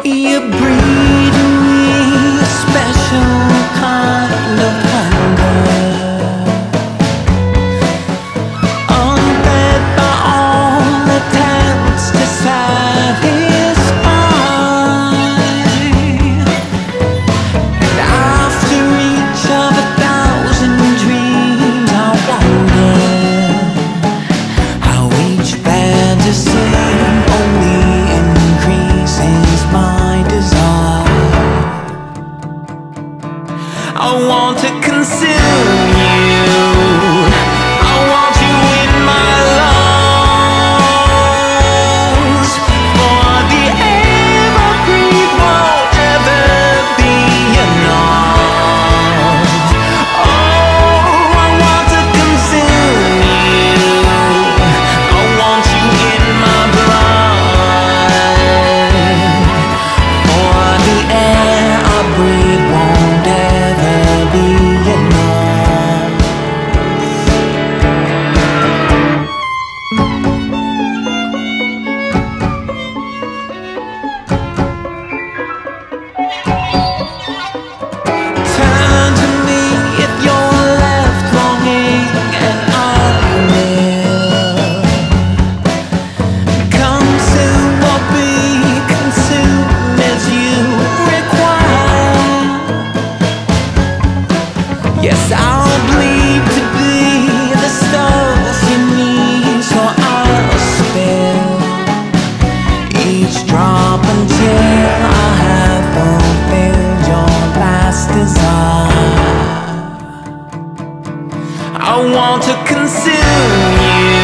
You breed in me a special kind of hunger, unfed by all attempts to satisfy. And after each of 1,000 dreams, I wonder how each fantasy only increases my desire. I want to consume you. I want you in my lungs. For the air I breathe won't ever be enough. Oh, I want to consume you. I want you in my blood. For the air I breathe won't ever be enough. Turn to me if you're left longing, and I will consume or be consumed as you require. Yes, I'll bleed to be the stuff you need, so I'll spill each drop until I have fulfilled your last desire. I want to consume you.